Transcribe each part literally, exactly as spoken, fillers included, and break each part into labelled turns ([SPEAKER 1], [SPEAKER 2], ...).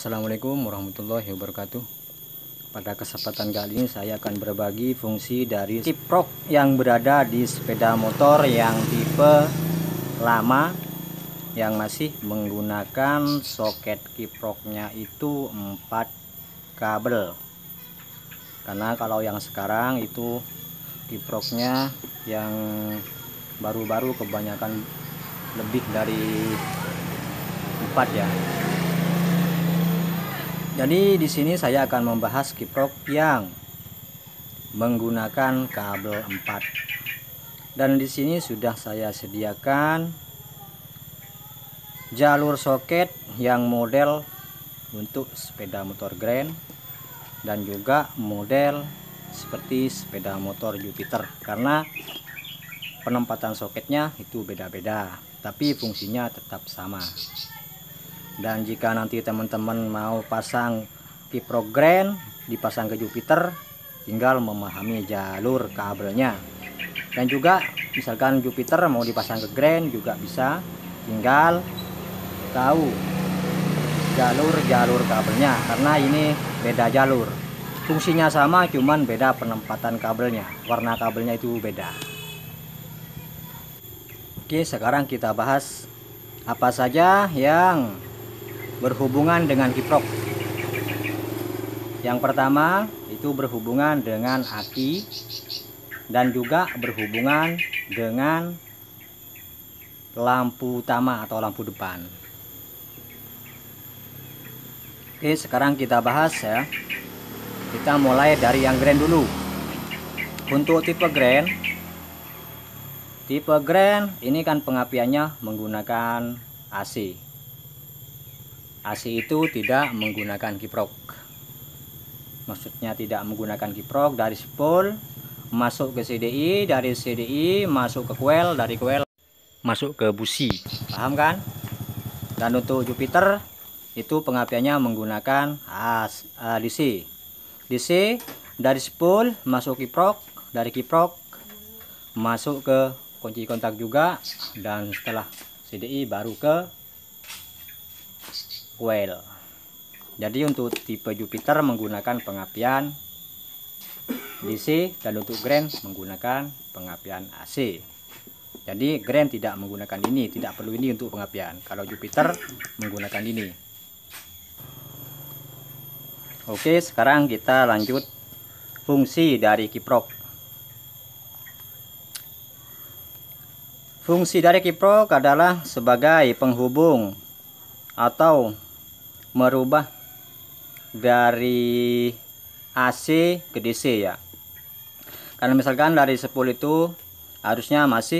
[SPEAKER 1] Assalamualaikum warahmatullahi wabarakatuh. Pada kesempatan kali ini saya akan berbagi fungsi dari kiprok yang berada di sepeda motor yang tipe lama, yang masih menggunakan soket kiproknya itu empat kabel. Karena kalau yang sekarang itu kiproknya yang baru-baru kebanyakan lebih dari empat ya. Jadi di sini saya akan membahas kiprok yang menggunakan kabel empat. Dan di sini sudah saya sediakan jalur soket yang model untuk sepeda motor Grand dan juga model seperti sepeda motor Jupiter, karena penempatan soketnya itu beda-beda, tapi fungsinya tetap sama. Dan jika nanti teman-teman mau pasang kiprok Grand dipasang ke Jupiter, tinggal memahami jalur kabelnya. Dan juga misalkan Jupiter mau dipasang ke Grand juga bisa, tinggal tahu jalur-jalur kabelnya, karena ini beda jalur. Fungsinya sama, cuman beda penempatan kabelnya, warna kabelnya itu beda. Oke, sekarang kita bahas apa saja yang berhubungan dengan kiprok. Yang pertama itu berhubungan dengan aki dan juga berhubungan dengan lampu utama atau lampu depan. Oke, sekarang kita bahas ya. Kita mulai dari yang Grand dulu. Untuk tipe Grand, tipe Grand ini kan pengapiannya menggunakan A C. A C itu tidak menggunakan kiprok. Maksudnya tidak menggunakan kiprok, dari spool masuk ke C D I, dari C D I masuk ke coil, dari coil masuk ke busi. Paham kan? Dan untuk Jupiter itu pengapiannya menggunakan D C. D C dari spool masuk kiprok, dari kiprok masuk ke kunci kontak juga, dan setelah C D I baru ke coil. Jadi untuk tipe Jupiter menggunakan pengapian D C dan untuk Grand menggunakan pengapian A C. Jadi Grand tidak menggunakan ini, tidak perlu ini untuk pengapian. Kalau Jupiter menggunakan ini. Oke, sekarang kita lanjut fungsi dari kiprok. Fungsi dari kiprok adalah sebagai penghubung atau merubah dari A C ke D C ya. Karena misalkan dari spool itu arusnya masih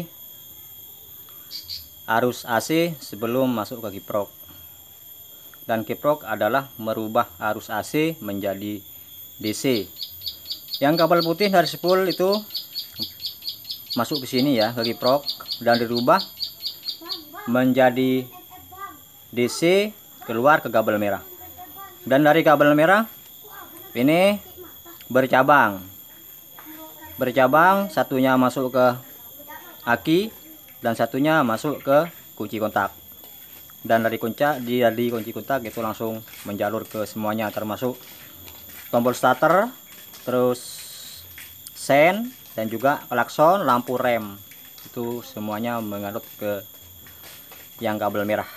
[SPEAKER 1] arus A C sebelum masuk ke kiprok, dan kiprok adalah merubah arus A C menjadi D C. Yang kabel putih dari spool itu masuk ke sini ya, ke kiprok, dan dirubah menjadi D C, keluar ke kabel merah. Dan dari kabel merah ini bercabang bercabang satunya masuk ke aki dan satunya masuk ke kunci kontak. Dan dari kunci dari kunci kontak itu langsung menjalur ke semuanya, termasuk tombol starter, terus sen, dan juga klakson, lampu rem. Itu semuanya mengalut ke yang kabel merah.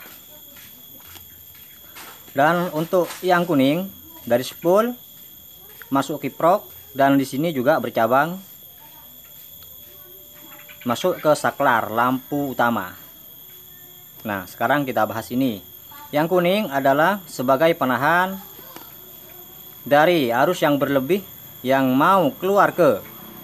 [SPEAKER 1] Dan untuk yang kuning dari spool masuk kiprok, dan di sini juga bercabang masuk ke saklar lampu utama. Nah, sekarang kita bahas ini. Yang kuning adalah sebagai penahan dari arus yang berlebih yang mau keluar ke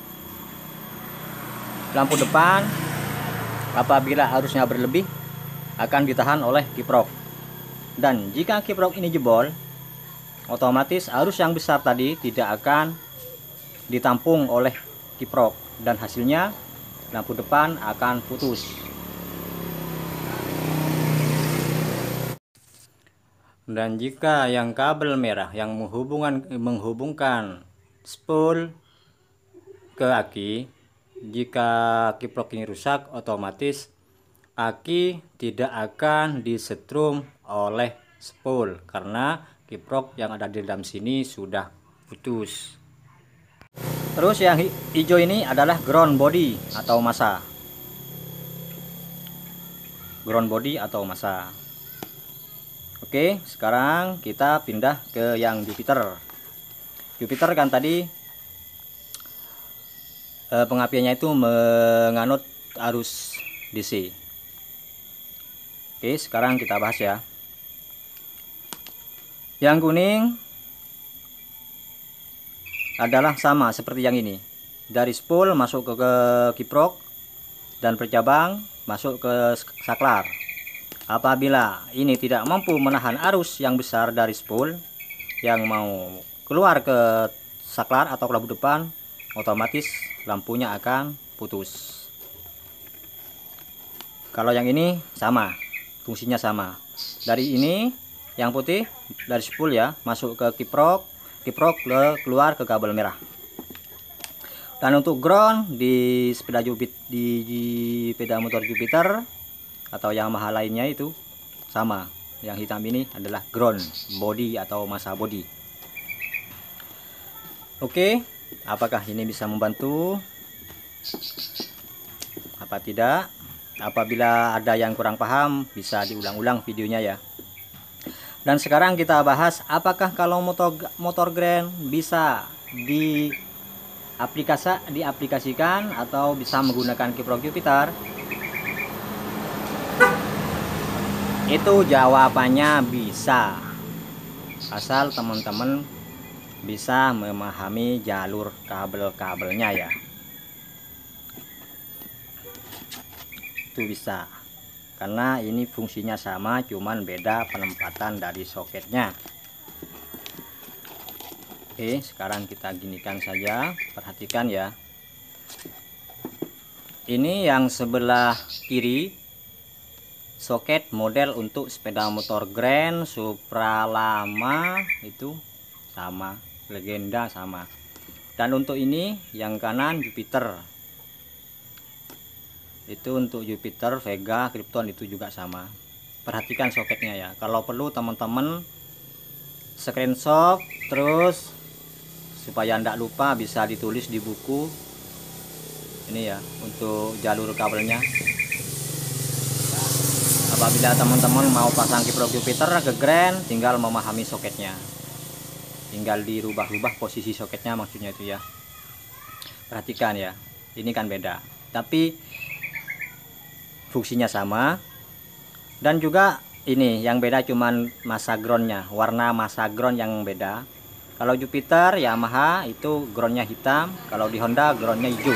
[SPEAKER 1] lampu depan. Apabila arusnya berlebih akan ditahan oleh kiprok. Dan jika kiprok ini jebol, otomatis arus yang besar tadi tidak akan ditampung oleh kiprok, dan hasilnya lampu depan akan putus. Dan jika yang kabel merah yang menghubungkan menghubungkan spool ke aki, jika kiprok ini rusak, otomatis aki tidak akan disetrum oleh spool, karena kiprok yang ada di dalam sini sudah putus. Terus yang hijau ini adalah ground body atau massa. Ground body atau massa. Oke, sekarang kita pindah ke yang Jupiter. Jupiter kan tadi eh, pengapiannya itu menganut arus D C. Oke, sekarang kita bahas ya. Yang kuning adalah sama seperti yang ini, dari spool masuk ke, ke kiprok dan bercabang masuk ke saklar. Apabila ini tidak mampu menahan arus yang besar dari spool yang mau keluar ke saklar atau lampu depan, otomatis lampunya akan putus. Kalau yang ini sama, fungsinya sama. Dari ini yang putih dari spool ya masuk ke kiprok, kiprok keluar ke kabel merah. Dan untuk ground di sepeda Jupiter, di, di sepeda motor Jupiter atau Yamaha lainnya itu sama. Yang hitam ini adalah ground body atau massa body. Oke, apakah ini bisa membantu? Apa tidak? Apabila ada yang kurang paham, bisa diulang-ulang videonya ya. Dan sekarang kita bahas apakah kalau motor motor grand bisa di aplikasi diaplikasikan atau bisa menggunakan kiprok Jupiter. Itu jawabannya bisa, asal teman-teman bisa memahami jalur kabel-kabelnya ya. Itu bisa, karena ini fungsinya sama, cuman beda penempatan dari soketnya. Oke, sekarang kita ginikan saja, perhatikan ya. Ini yang sebelah kiri soket model untuk sepeda motor Grand Supra lama itu sama, legenda sama. Dan untuk ini yang kanan Jupiter, itu untuk Jupiter, Vega, Krypton itu juga sama. Perhatikan soketnya ya. Kalau perlu teman-teman screenshot terus supaya tidak lupa, bisa ditulis di buku ini ya untuk jalur kabelnya. Apabila teman-teman mau pasang kiprok Jupiter ke Grand, tinggal memahami soketnya, tinggal dirubah-rubah posisi soketnya maksudnya itu ya. Perhatikan ya, ini kan beda tapi fungsinya sama. Dan juga ini yang beda cuman massa groundnya, warna massa ground yang beda. Kalau Jupiter Yamaha itu groundnya hitam, kalau di Honda groundnya hijau.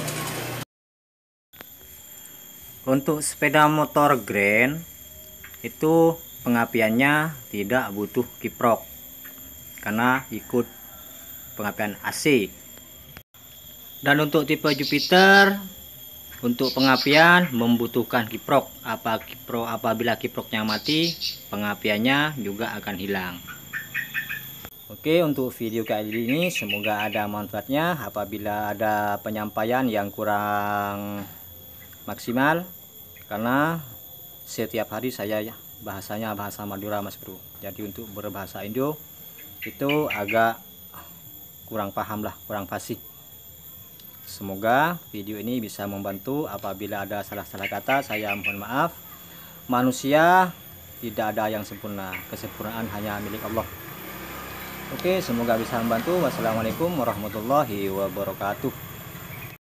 [SPEAKER 1] Untuk sepeda motor Grand itu pengapiannya tidak butuh kiprok karena ikut pengapian A C. Dan untuk tipe Jupiter untuk pengapian membutuhkan kiprok. Apa kiprok apabila kiproknya mati, pengapiannya juga akan hilang. Oke, untuk video kali ini semoga ada manfaatnya. Apabila ada penyampaian yang kurang maksimal, karena setiap hari saya bahasanya bahasa Madura Mas Bro, jadi untuk berbahasa Indo itu agak kurang paham lah, kurang fasih. Semoga video ini bisa membantu. Apabila ada salah-salah kata, saya mohon maaf. Manusia tidak ada yang sempurna, kesempurnaan hanya milik Allah. Oke, semoga bisa membantu. Wassalamualaikum warahmatullahi wabarakatuh.